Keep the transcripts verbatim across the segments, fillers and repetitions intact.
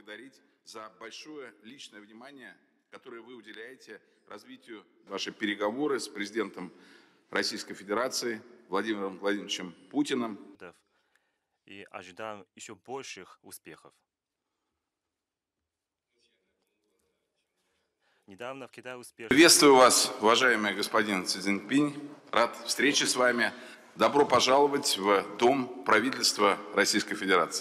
поблагодарить за большое личное внимание, которое вы уделяете развитию ваших переговоры с президентом Российской Федерации Владимиром Владимировичем Путиным. И ожидаем еще больших успехов. Недавно в Китае успешно... Приветствую вас, уважаемый господин Си Цзиньпинь. Рад встрече с вами. Добро пожаловать в Дом правительства Российской Федерации.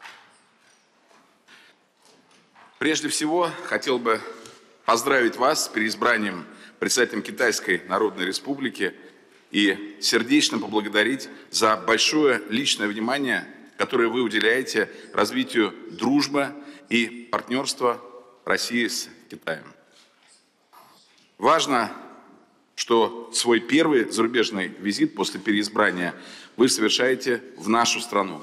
Прежде всего, хотел бы поздравить вас с переизбранием председателем Китайской Народной Республики и сердечно поблагодарить за большое личное внимание, которое вы уделяете развитию дружбы и партнерства России с Китаем. Важно, что свой первый зарубежный визит после переизбрания вы совершаете в нашу страну.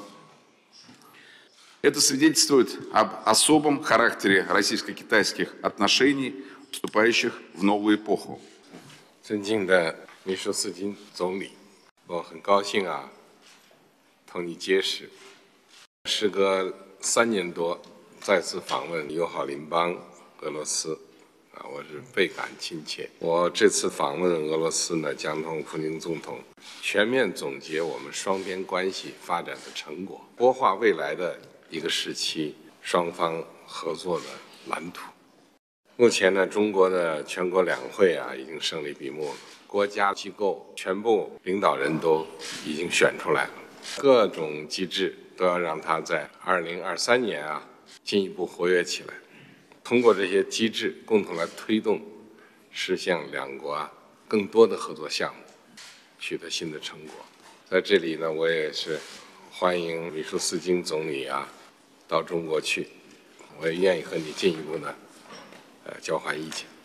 Это свидетельствует об особом характере российско-китайских отношений, вступающих в новую эпоху. 尊敬的米舒斯金总理，我很高兴啊，同你结识。时隔三年多，再次访问友好邻邦俄罗斯，啊，我是倍感亲切。我这次访问俄罗斯呢，将同普京总统全面总结我们双边关系发展的成果，擘画未来的一个时期双方合作的蓝图。目前呢，中国的全国两会啊已经胜利闭幕了，国家机构全部领导人都已经选出来了，各种机制都要让它在二零二三年啊进一步活跃起来。通过这些机制，共同来推动实现两国啊更多的合作项目，取得新的成果。在这里呢，我也是欢迎米舒斯金总理啊到中国去，我也愿意和你进一步呢。 呃，交换意见。